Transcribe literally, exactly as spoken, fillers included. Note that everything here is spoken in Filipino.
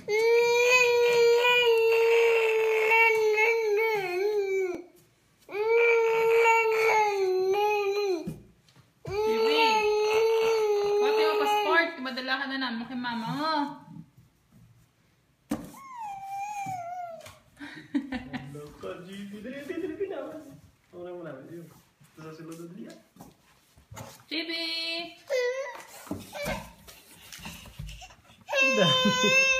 Madala ka na naman kay mama mo. Loka, G B. Dali, dali, dali, pinawan. Una mo namin. Yun. Ito sa silod na dali. G B!